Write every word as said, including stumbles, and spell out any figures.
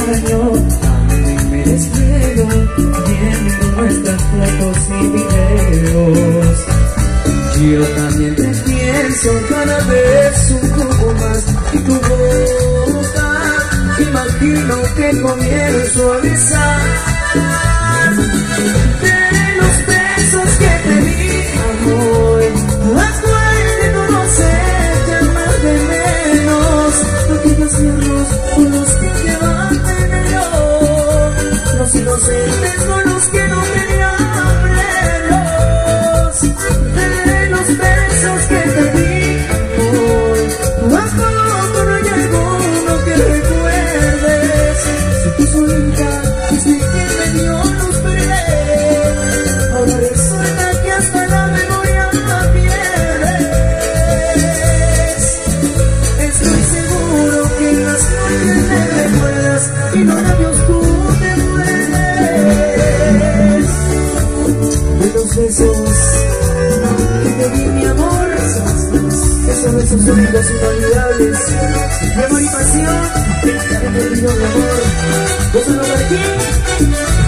extraño, también me desvelo viendo nuestras fotos y videos. Yo también te pienso cada vez un poco más, y tu boca imagino que comienzo a besar. De los besos que te di, amor, las cuales de no sé más de menos, aquellos cierros con los que llevan veneno, los inocentes con los que no querían verlos. De los besos que te di, amor, más poco no hay alguno que recuerdes. Si tú solita fuiste quien me dio luz verde, ahora resulta que hasta la memoria la pierdes. Estoy seguro que en las noches me recuerdas y los labios tú te mueres. De los besos que te di, mi amor, esos besos únicos inolvidables, mi amor y pasión, que te pido, mi amor, gózalo por aquí.